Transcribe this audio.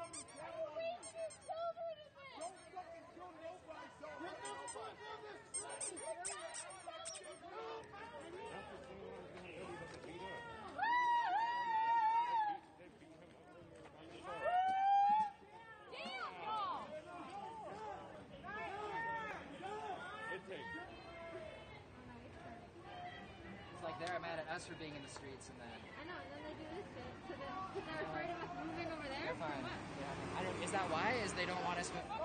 It's like they're mad at us for being in the streets, and then I know, and then they do this shit. So then, because they're afraid of us moving over there. they're fine. Yeah. Is that why? Is they don't want us?